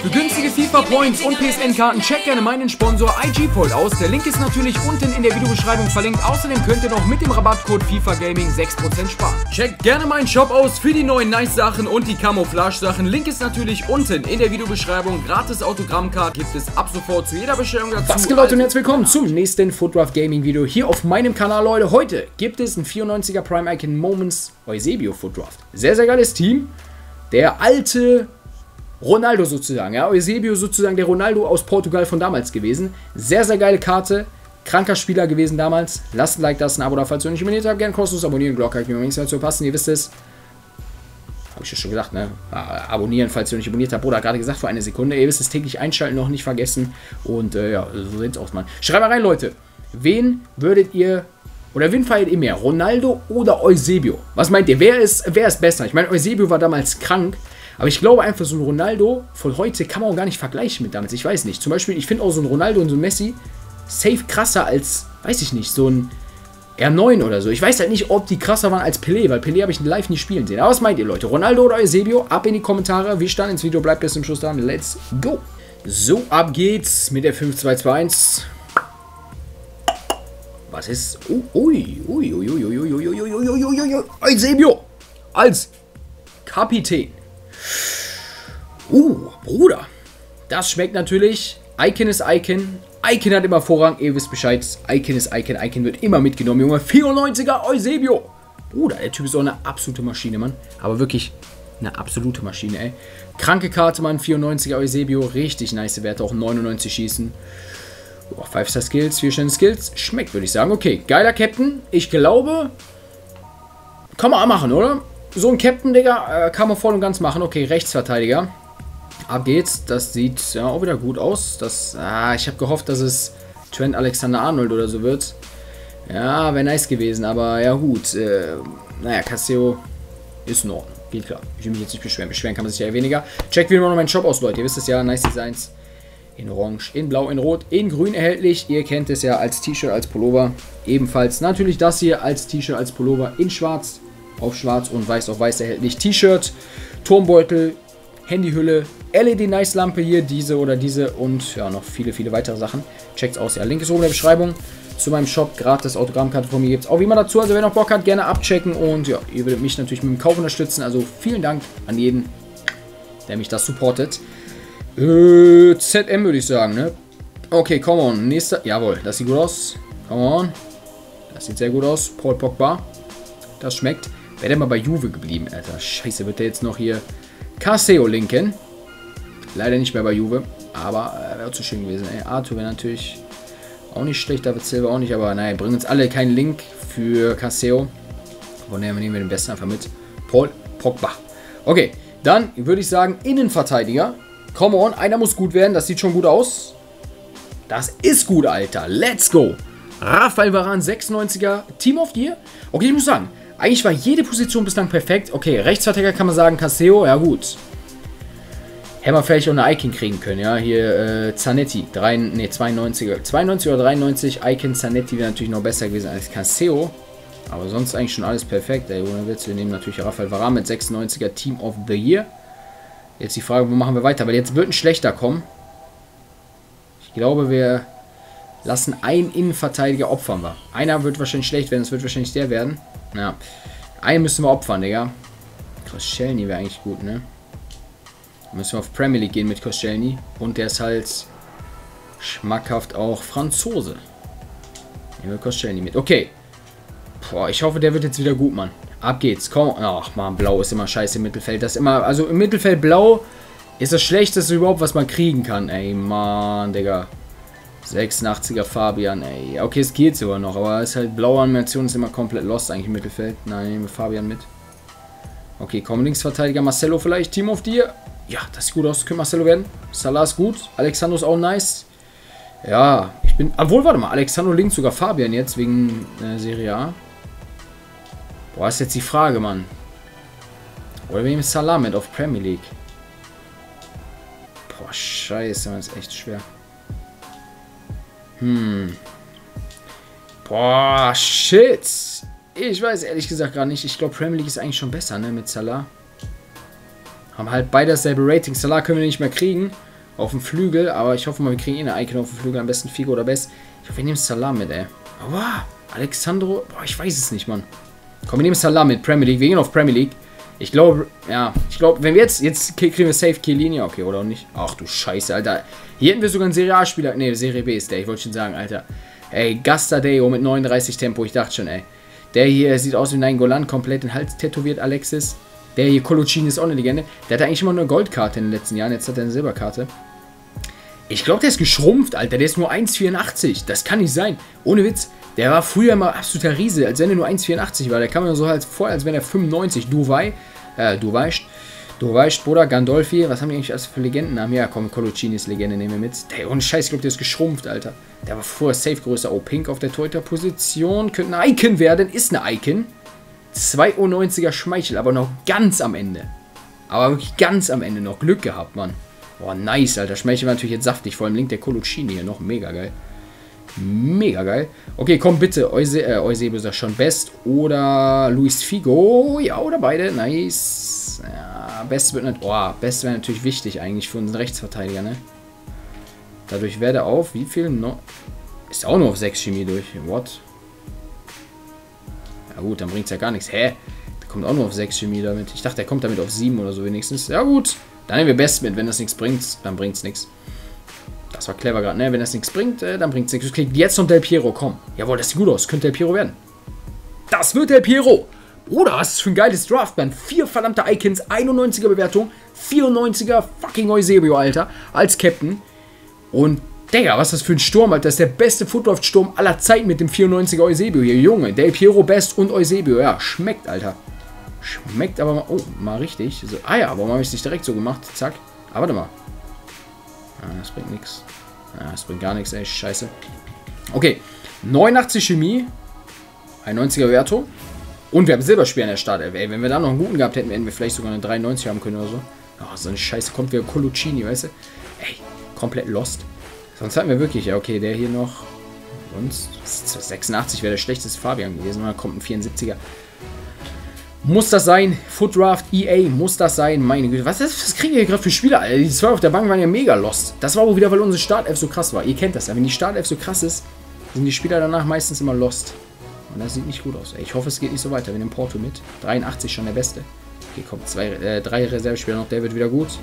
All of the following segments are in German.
Für günstige FIFA Points und PSN-Karten checkt gerne meinen Sponsor IGPoint aus. Der Link ist natürlich unten in der Videobeschreibung verlinkt. Außerdem könnt ihr noch mit dem Rabattcode FIFA Gaming 6% sparen. Checkt gerne meinen Shop aus für die neuen Nice-Sachen und die Camouflage-Sachen. Link ist natürlich unten in der Videobeschreibung. Gratis Autogrammcard gibt es ab sofort zu jeder Bestellung dazu. Was geht, Leute, und herzlich willkommen zum nächsten FUTRAFT Gaming Video hier auf meinem Kanal, Leute. Heute gibt es ein 94er Prime Icon Moments Eusebio FUTRAFT. Sehr, sehr geiles Team. Der alte Ronaldo sozusagen, ja, Eusebio sozusagen der Ronaldo aus Portugal von damals gewesen. Sehr, sehr geile Karte, kranker Spieler gewesen damals. Lasst ein Like da, ein Abo da, falls ihr nicht abonniert habt, gerne kostenlos abonnieren, Glocke aktivieren, nichts dazu passen, ihr wisst es. Habe ich ja schon gesagt, ne? Abonnieren, falls ihr nicht abonniert habt, Bruder, gerade gesagt vor einer Sekunde. Ihr wisst es, täglich einschalten, noch nicht vergessen. Und ja, so sieht's aus, Mann. Schreibt mal rein, Leute, wen würdet ihr, oder wen feiert ihr mehr, Ronaldo oder Eusebio? Was meint ihr, wer ist besser? Ich meine, Eusebio war damals krank. Aber ich glaube einfach, so ein Ronaldo von heute kann man auch gar nicht vergleichen mit damals. Ich weiß nicht. Zum Beispiel, ich finde auch so ein Ronaldo und so ein Messi safe krasser als, weiß ich nicht, so ein R9 oder so. Ich weiß halt nicht, ob die krasser waren als Pelé, weil Pelé habe ich live nicht spielen sehen. Aber was meint ihr, Leute? Ronaldo oder Eusebio? Ab in die Kommentare. Wir starten ins Video, bleibt bis zum Schluss dran. Let's go. So, ab geht's mit der 5-2-2-1. Was ist? Eusebio als Kapitän. Bruder. Das schmeckt natürlich. Icon ist Icon. Icon hat immer Vorrang. Ihr wisst Bescheid. Icon ist Icon. Icon wird immer mitgenommen, Junge. 94er Eusebio. Bruder, der Typ ist auch eine absolute Maschine, Mann. Aber wirklich eine absolute Maschine, ey. Kranke Karte, Mann. 94er Eusebio. Richtig nice Werte. Auch 99 schießen. 5-Star Skills, 4-Sterne Skills. Schmeckt, würde ich sagen. Okay, geiler Captain. Ich glaube, kann man auch machen, oder? So ein Captain, Digga, kann man voll und ganz machen. Okay, Rechtsverteidiger. Ab geht's. Das sieht ja auch wieder gut aus. Ich habe gehofft, dass es Trent Alexander-Arnold oder so wird. Ja, wäre nice gewesen, aber ja gut. Naja, Cassio ist in Ordnung. Geht klar. Ich will mich jetzt nicht beschweren. Beschweren kann man sich ja weniger. Checkt wieder noch meinen Shop aus, Leute. Ihr wisst es ja, nice Designs. In Orange, in Blau, in Rot, in Grün erhältlich. Ihr kennt es ja als T-Shirt, als Pullover. Ebenfalls natürlich das hier als T-Shirt, als Pullover in Schwarz. Auf Schwarz und Weiß auf Weiß erhältlich. T-Shirt, Turmbeutel, Handyhülle, LED-Nice-Lampe hier, diese oder diese und ja, noch viele, viele weitere Sachen. Checkt's aus. Ja, Link ist oben in der Beschreibung zu meinem Shop. Gratis Autogrammkarte von mir gibt es auch wie immer dazu. Also wer noch Bock hat, gerne abchecken und ja, ihr würdet mich natürlich mit dem Kauf unterstützen. Also vielen Dank an jeden, der mich das supportet. ZM würde ich sagen, ne? Okay, come on. Nächster. Jawohl, das sieht gut aus. Come on. Das sieht sehr gut aus. Paul Pogba. Das schmeckt. Wäre der mal bei Juve geblieben, Alter. Scheiße, wird der jetzt noch hier Cassio linken. Leider nicht mehr bei Juve. Aber wäre auch zu schön gewesen. Ey, Arthur wäre natürlich auch nicht schlecht. David Silva auch nicht. Aber naja, bringen uns alle keinen Link für Cassio. Von daher nehmen wir den besten einfach mit. Paul Pogba. Okay, dann würde ich sagen, Innenverteidiger. Come on, einer muss gut werden. Das sieht schon gut aus. Das ist gut, Alter. Let's go. Rafael Varane, 96er. Team of the Year. Okay, ich muss sagen, eigentlich war jede Position bislang perfekt. Okay, Rechtsverteidiger kann man sagen, Cassio, ja gut. Hätten wir vielleicht auch eine Icon kriegen können, ja. Hier Zanetti, 92er. 92 oder 93, Icon Zanetti wäre natürlich noch besser gewesen als Cassio. Aber sonst eigentlich schon alles perfekt. Ey, ohne Witz, wir nehmen natürlich Rafael Varane mit 96er Team of the Year. Jetzt die Frage, wo machen wir weiter? Weil jetzt wird ein schlechter kommen. Ich glaube, wir lassen einen Innenverteidiger opfern. Einer wird wahrscheinlich schlecht werden, es wird wahrscheinlich der werden. Ja, einen müssen wir opfern, Digga. Koscielny wäre eigentlich gut, ne? Müssen wir auf Premier League gehen mit Koscielny. Und der ist halt schmackhaft auch Franzose. Nehmen wir Koscielny mit. Okay. Boah, ich hoffe, der wird jetzt wieder gut, Mann. Ab geht's. Komm. Ach, man, blau ist immer scheiße im Mittelfeld. Das ist immer, also im Mittelfeld blau ist das Schlechteste überhaupt, was man kriegen kann. Ey, Mann, Digga. 86er Fabian, ey. Okay, es geht sogar noch, aber es ist halt blaue Animation, ist immer komplett lost eigentlich im Mittelfeld. Nein, nehmen wir Fabian mit. Okay, komm, Linksverteidiger Marcelo vielleicht. Team of the Year. Ja, das sieht gut aus. Könnte Marcelo werden. Salah ist gut. Alexandro ist auch nice. Ja, ich bin. Obwohl, warte mal. Alexandro links sogar Fabian jetzt wegen Serie A. Boah, ist jetzt die Frage, Mann. Oder wir nehmen Salah mit auf Premier League. Boah, scheiße, das ist echt schwer. Boah, shit. Ich weiß ehrlich gesagt gar nicht. Ich glaube, Premier League ist eigentlich schon besser, ne, mit Salah. Haben halt beide dasselbe Rating. Salah können wir nicht mehr kriegen. auf dem Flügel, aber ich hoffe mal, wir kriegen eh eine Icon auf dem Flügel, am besten Figo oder Best. Ich hoffe, wir nehmen Salah mit, ey. Aber Alexandro, boah, ich weiß es nicht, Mann. Komm, wir nehmen Salah mit, Premier League, wir gehen auf Premier League. Ich glaube, ja, wenn wir jetzt kriegen wir safe Chiellini, okay, oder auch nicht? Ach du Scheiße, Alter. Hier hätten wir sogar einen Serie A-Spieler, ne, Serie B ist der, ich wollte schon sagen, Alter. Ey, Gastadeo mit 39 Tempo, ich dachte schon, ey. Der hier sieht aus wie Nainggolan, komplett den Hals tätowiert, Alexis. Der hier, Coloccini, ist auch eine Legende. Der hatte eigentlich immer eine Goldkarte in den letzten Jahren, jetzt hat er eine Silberkarte. Ich glaube, der ist geschrumpft, Alter, der ist nur 1,84, das kann nicht sein. Ohne Witz, der war früher mal absoluter Riese, als wenn er nur 1,84 war. Der kam mir so halt vor, als wenn er 95, du weißt, Bruder, Gandolfi, was haben die eigentlich alles für Legendennamen? Ja, komm, Coloccini ist Legende, nehmen wir mit. Der ohne Scheiß, ich glaube, der ist geschrumpft, Alter. Der war vorher safe größer. Oh, Pink auf der Torhüter-Position. Könnte ein Icon werden, ist eine Icon. 92er Schmeichel, aber noch ganz am Ende. Aber wirklich ganz am Ende noch. Glück gehabt, Mann. Boah, nice, Alter. Schmeichel war natürlich jetzt saftig. Vor allem linkt der Coloccini hier noch. Mega geil. Mega geil. Okay, komm bitte. Eusebio ist ja schon Best. Oder Luis Figo. Ja, oder beide. Nice. Ja, Best wird nicht. Boah, Best wäre natürlich wichtig eigentlich für unseren Rechtsverteidiger, ne? Dadurch wäre der auf. Wie viel noch? Ist auch nur auf 6 Chemie durch. What? Ja gut, dann bringt es ja gar nichts. Hä? Der kommt auch nur auf 6 Chemie damit. Ich dachte, der kommt damit auf 7 oder so wenigstens. Ja gut. Dann nehmen wir Best mit. Wenn das nichts bringt, dann bringt es nichts. Das war clever gerade, ne? Wenn das nichts bringt, dann bringt es nichts. Du kriegst jetzt noch Del Piero. Komm. Jawohl, das sieht gut aus. Könnte Del Piero werden. Das wird Del Piero. Bruder, was ist das für ein geiles Draftband. 4 verdammte Icons, 91er Bewertung, 94er fucking Eusebio, Alter, als Captain. Und, Digga, was ist das für ein Sturm, Alter? Das ist der beste Footdraft-Sturm aller Zeiten mit dem 94er Eusebio hier. Junge, Del Piero, Best und Eusebio. Ja, schmeckt, Alter. Schmeckt aber mal, oh, mal richtig. So, ah ja, warum habe ich es nicht direkt so gemacht? Zack. Aber warte mal. Ah, das bringt nichts. Ah, das bringt gar nichts, ey, scheiße. Okay, 89 Chemie, 91er Bewertung. Und wir haben Silberspiel in der Start, ey. Wenn wir da noch einen guten gehabt hätten, hätten wir vielleicht sogar eine 93 haben können oder so. Oh, so eine Scheiße, kommt wieder Coloccini, weißt du? Ey, komplett lost. Sonst hatten wir wirklich, ja, okay, der hier noch. Sonst 86 wäre der schlechteste Fabian gewesen. Und dann kommt ein 74er. Muss das sein? Footdraft, EA, muss das sein? Meine Güte, was kriegen wir hier gerade für Spieler? Alter? Die 2 auf der Bank waren ja mega lost. Das war wohl wieder, weil unsere Startelf so krass war. Ihr kennt das ja. Wenn die Startelf so krass ist, sind die Spieler danach meistens immer lost. Und das sieht nicht gut aus. Ey, ich hoffe, es geht nicht so weiter. Wir nehmen Porto mit. 83 schon der Beste. Okay, kommt 3 Reservespieler noch. Der wird wieder gut.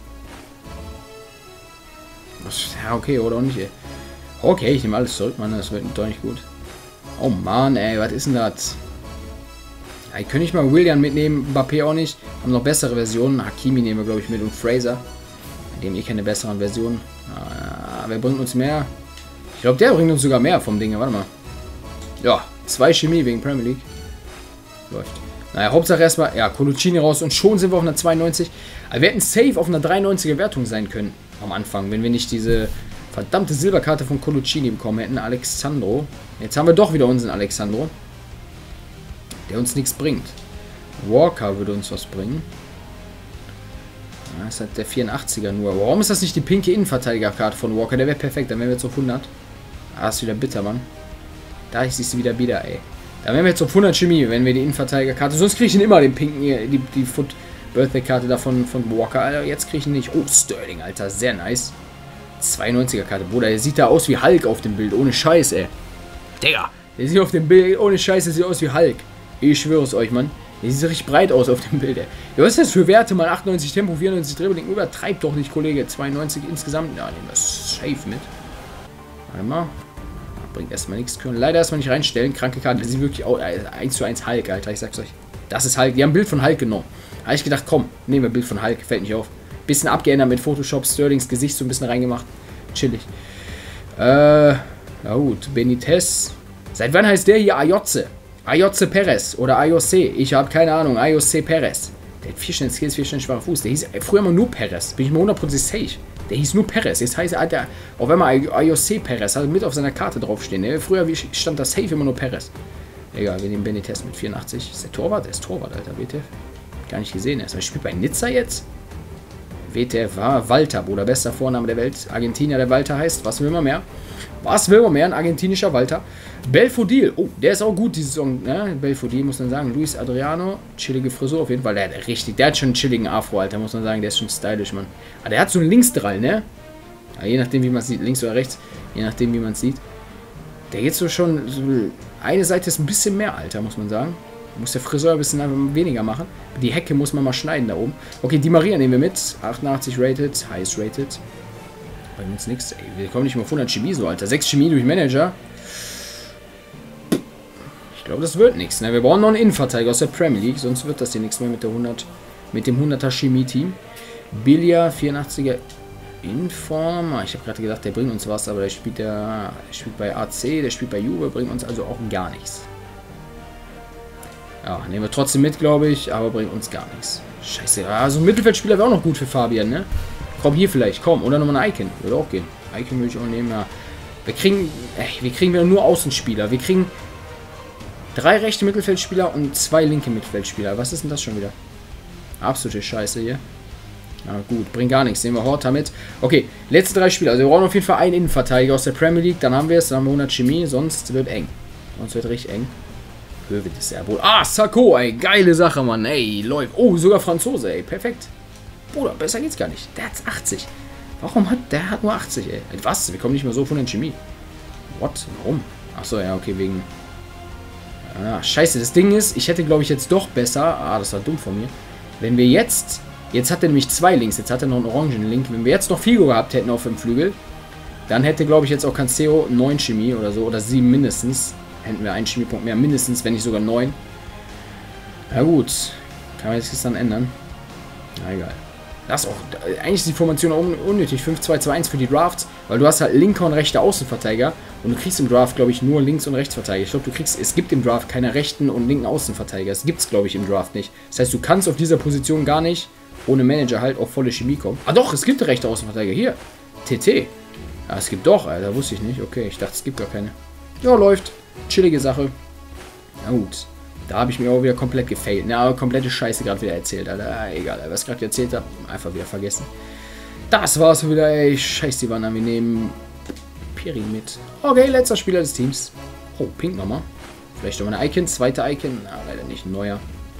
Ja, okay, oder auch nicht, ey. Okay, ich nehme alles zurück, Mann. Das wird doch nicht gut. Oh, Mann, ey. Was ist denn das? Ja, ich könnte nicht mal Willian mitnehmen. Mbappé auch nicht. Haben noch bessere Versionen. Hakimi nehmen wir, glaube ich, mit. Und Fraser. Dem keine besseren Versionen. Wer bringt uns mehr? Ich glaube, der bringt uns sogar mehr vom Ding. Warte mal. Ja. 2 Chemie wegen Premier League. Läuft. Naja, Hauptsache erstmal, ja, Coloccini raus und schon sind wir auf einer 92. Aber wir hätten safe auf einer 93er Wertung sein können am Anfang, wenn wir nicht diese verdammte Silberkarte von Coloccini bekommen hätten. Alexandro. Jetzt haben wir doch wieder unseren Alexandro, der uns nichts bringt. Walker würde uns was bringen. Das ist halt der 84er nur. Warum ist das nicht die pinke Innenverteidigerkarte von Walker? Der wäre perfekt, dann wären wir jetzt auf 100. Ah, ist wieder bitter, Mann. Da ist sie wieder, ey. Da wären wir jetzt auf 100 Chemie, wenn wir die Innenverteidigerkarte. Sonst kriege ich ihn immer den pinken, die Foot Birthday-Karte davon von Walker. Alter, jetzt kriege ich ihn nicht. Oh, Sterling, Alter, sehr nice. 92er-Karte. Bruder, der sieht da aus wie Hulk auf dem Bild. Ohne Scheiß, ey. Digga, der sieht auf dem Bild, ohne Scheiß, der sieht aus wie Hulk. Ich schwöre es euch, Mann. Der sieht richtig breit aus auf dem Bild, ey. Ja, was ist das für Werte? Mal 98 Tempo, 94 Dribbling. Übertreibt doch nicht, Kollege. 92 insgesamt. Ja, nehmen wir safe mit. Warte mal. Bringt erstmal nichts. Können leider erstmal nicht reinstellen. Kranke Karte. Das sieht wirklich auch 1:1 Hulk, Alter. Ich sag's euch. Das ist Hulk. Die haben ein Bild von Hulk genommen. Da habe ich gedacht, komm, nehmen wir ein Bild von Hulk. Fällt nicht auf. Bisschen abgeändert mit Photoshop. Sterlings Gesicht so ein bisschen reingemacht. Chillig. Ja gut. Benitez. Seit wann heißt der hier Ayoze? Ayoze Perez oder Ayoce. Ich habe keine Ahnung. Ayoce Perez. Der hat 4 Sterne Skills, 4 Sterne schwacher Fuß. Der hieß früher immer nur Perez. Bin ich mir 100% safe. Der hieß nur Perez. Jetzt heißt er, auf einmal Ayoce Perez. Also mit auf seiner Karte draufstehen. Ne? Früher stand da safe immer nur Perez. Egal, wir nehmen Benitez mit 84. Ist der Torwart? Der ist Torwart, Alter. WTF. Gar nicht gesehen. Er spielt bei Nizza jetzt. WTF war Walter, Bruder. Bester Vorname der Welt. Argentinier, der Walter heißt. Was will man mehr? Was will man mehr? Ein argentinischer Walter. Belfodil. Oh, der ist auch gut, diese Saison. Ne? Belfodil, muss man sagen. Luis Adriano. Chillige Frisur auf jeden Fall. Der hat schon einen chilligen Afro, Alter. Muss man sagen. Der ist schon stylisch, Mann. Aber der hat so einen Linksdrall, ne? Ja, je nachdem, wie man es sieht. Links oder rechts. Je nachdem, wie man es sieht. Der geht so schon... So, eine Seite ist ein bisschen mehr, Alter, muss man sagen. Muss der Friseur ein bisschen weniger machen. Die Hecke muss man mal schneiden da oben. Okay, die Maria nehmen wir mit. 88 rated. Highest rated. Bringt uns nichts. Ey, wir kommen nicht mal auf 100 Chemie so, Alter. 6 Chemie durch Manager. Ich glaube, das wird nichts. Ne? Wir brauchen noch einen Innenverteidiger aus der Premier League. Sonst wird das hier nichts mehr mit dem 100er Chemie-Team. Billia, 84er Informer. Ich habe gerade gedacht, der bringt uns was, aber der spielt bei AC, der spielt bei Juve, bringt uns also auch gar nichts. Ja, nehmen wir trotzdem mit, glaube ich, aber bringt uns gar nichts. Scheiße, also ein Mittelfeldspieler wäre auch noch gut für Fabian, ne? Komm, hier vielleicht, komm. Oder nochmal ein Icon, würde auch gehen. Icon würde ich auch nehmen, ja. Wir kriegen wieder nur Außenspieler. Wir kriegen 3 rechte Mittelfeldspieler und 2 linke Mittelfeldspieler. Was ist denn das schon wieder? Absolute Scheiße hier. Na gut, bringt gar nichts. Nehmen wir Horta mit. Okay, letzte 3 Spieler. Also wir brauchen auf jeden Fall einen Innenverteidiger aus der Premier League. Dann haben wir es. Dann haben wir 100 Chemie. Sonst wird eng. Sonst wird richtig eng. Höwe ist ja wohl. Ah, Sarko, ey. Geile Sache, Mann. Ey, läuft. Oh, sogar Franzose, ey. Perfekt. Bruder, besser geht's gar nicht. Der hat 80. Warum hat der nur 80, ey? Was? Wir kommen nicht mehr so von der Chemie. What? Warum? Achso, ja, okay, wegen... Ah, scheiße, das Ding ist, ich hätte, glaube ich, jetzt doch besser... Ah, das war dumm von mir. Wenn wir jetzt... Jetzt hat er nämlich 2 Links. Jetzt hat er noch einen orangen Link. Wenn wir jetzt noch Figo gehabt hätten auf dem Flügel, dann hätte, glaube ich, jetzt auch Cancelo 9 Chemie oder so. Oder 7 mindestens. Hätten wir einen Chemiepunkt mehr. Mindestens, wenn nicht sogar 9. Na gut. Kann man jetzt dann ändern. Na egal. Das ist auch... Eigentlich ist die Formation auch unnötig. 5-2-2-1 für die Drafts. Weil du hast halt linker und rechter Außenverteidiger. Und du kriegst im Draft, glaube ich, nur Links- und Rechtsverteidiger. Ich glaube, es gibt im Draft keine rechten und linken Außenverteidiger. Das gibt es, glaube ich, im Draft nicht. Das heißt, du kannst auf dieser Position gar nicht ohne Manager halt auf volle Chemie kommen. Ah doch, es gibt rechte Außenverteidiger. Hier, TT. Ja, es gibt doch, Alter, wusste ich nicht. Okay, ich dachte, es gibt gar keine. Ja, läuft. Chillige Sache. Na gut. Da habe ich mir auch wieder komplett gefailt. Na, komplette Scheiße gerade wieder erzählt, Alter. Ah, egal, was ich gerade erzählt habe, einfach wieder vergessen. Das war's wieder, ey. Scheiß die Wanner. Wir nehmen Piri mit. Okay, letzter Spieler des Teams. Oh, Pink nochmal. Vielleicht nochmal ein Icon, zweiter Icon. Ah, leider nicht, ein neuer.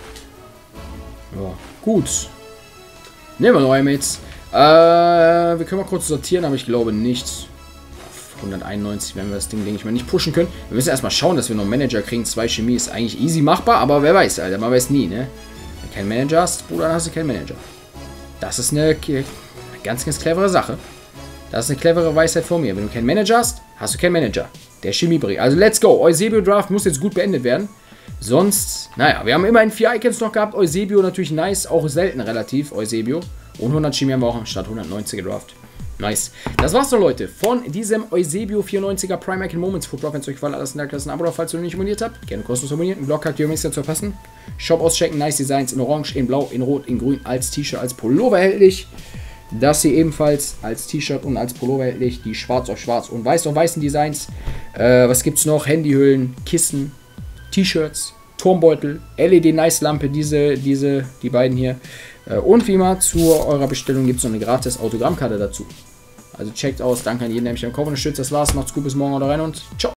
Ja, gut. Nehmen wir neue Mates. Wir können mal kurz sortieren, aber ich glaube nicht. Auf 191 werden wir das Ding, denke ich mal, nicht pushen können. Wir müssen erstmal schauen, dass wir noch einen Manager kriegen. 2 Chemie ist eigentlich easy machbar, aber wer weiß, Alter. Man weiß nie, ne? Wenn du keinen Manager hast, Bruder, dann hast du keinen Manager. Das ist eine ganz, ganz clevere Sache. Das ist eine clevere Weisheit von mir. Wenn du keinen Manager hast, hast du keinen Manager. Der Chemie bringt. Also let's go. Eusebio Draft muss jetzt gut beendet werden. Sonst, naja, wir haben immerhin 4 Icons noch gehabt. Eusebio natürlich nice, auch selten relativ, Eusebio. Und 100 Chemie haben wir auch statt 190er Draft. Nice. Das war's doch, Leute, von diesem Eusebio 94er Prime Icon Moments Food Draft. Wenn es euch gefallen hat, lasst ein Like, lasst ein Abo, falls ihr noch nicht abonniert habt. Gerne kostenlos abonnieren. Einen Blog habt ihr nichts zu verpassen. Shop auschecken, nice Designs in Orange, in Blau, in Rot, in Grün, als T-Shirt, als Pullover erhältlich. Das hier ebenfalls als T-Shirt und als Pullover erhältlich. Die schwarz auf schwarz und weiß auf weißen Designs. Was gibt's noch? Handyhüllen, Kissen, T-Shirts, Turmbeutel, LED-Nice-Lampe, die beiden hier. Und wie immer, zu eurer Bestellung gibt es noch eine gratis Autogrammkarte dazu. Also checkt aus, danke an jeden, der mich am Kauf unterstützt. Das war's, macht's gut, bis morgen, oder rein und ciao.